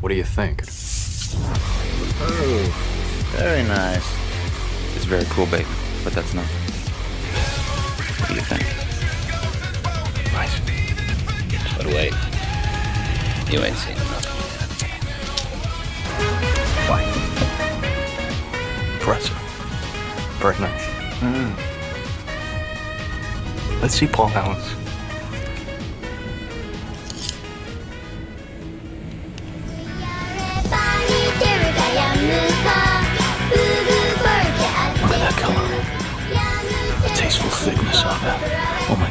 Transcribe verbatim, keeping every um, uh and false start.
What do you think? Oh, very nice. It's very cool, baby, but that's nothing. What do you think? Nice. But wait, you ain't seen nothing yet. Why? Impressive. Very nice. Mm. Let's see Paul House. Look at that color. The tasteful thickness of it. Oh